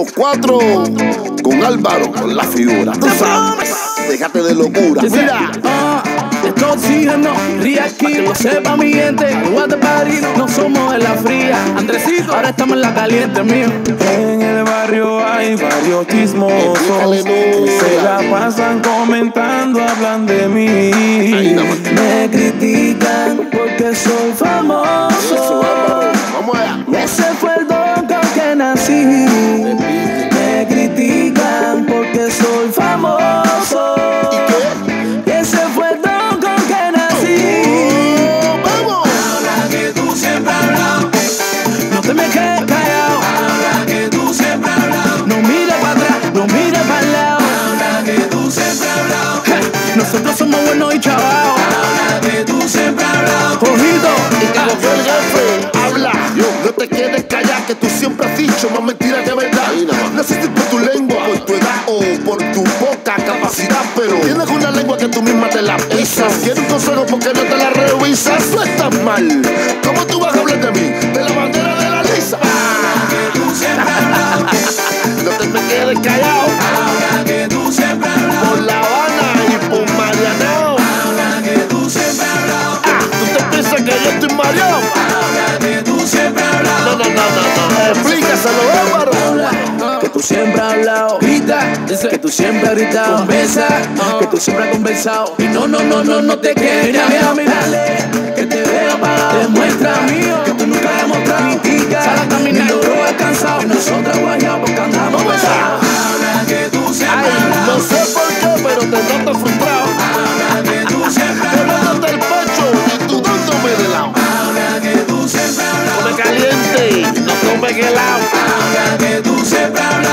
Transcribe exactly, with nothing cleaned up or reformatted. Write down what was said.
Somos cuatro con Álvaro, con la figura. Tú sabes, déjate de locura. Mira. Esto oxígeno, ría aquí, que lo sepa mi gente. Guate padrino, no somos de la fría. Andresito, ahora estamos en la caliente, mío. En el barrio hay varios chismosos que se la pasan comentando, hablan de mí. Me critican porque soy famoso. Vamos allá. Ese fue el don con que nací. Me critican porque soy famoso. ¿Y qué? Ese fue el don con que nací. Oh, vamos. Habla que tú siempre has hablado. No te me quedes callado. Habla que tú siempre has hablado. No mires para atrás, no mires para el lado. Habla que tú siempre has hablado. Nosotros somos buenos y chavados. Habla que tú siempre has hablado. Ojito. Y que lo fue el jefe. Habla. Yo, no te quedes callar, que tú siempre has dicho más mentiras que verdad. No sé si por tu lengua, por tu edad o por tu poca capacidad, pero tienes una lengua que tú misma te la pisas. Quieres un consejo porque no te la revisas. Tú estás mal. ¿Cómo tú vas a hablar de mí? De la bandera de la lisa. Habla que tú siempre has hablado. No te me quedes callado. Habla que tú siempre has hablado. Por La Habana y por Marianao. Habla que tú siempre has hablado. Ah, ¿tú te piensas que yo estoy mareado? Habla que tú siempre has hablado. No, no, no, no, no. Explícaselo, Álvaro. Habla, que tú siempre has hablado. Grita, dice que tú siempre has gritado. Conversa, que tú siempre has conversado. Y no, no, no, no, no te quedes. Mira, mira, mira, que te veo apagado. Demuestra mío que tú nunca has demostrado. Critica, sal a caminar, logro alcanzado. Y nosotros guayados porque andamos pesados. Habla que tú siempre has hablado. No sé por qué, pero te noto frustrado. Habla que tú siempre has Te hablado. noto el pecho y tú dándome de lado. Habla que tú siempre has hablado. Come caliente y no tome helado. Habla que tú siempre has hablado.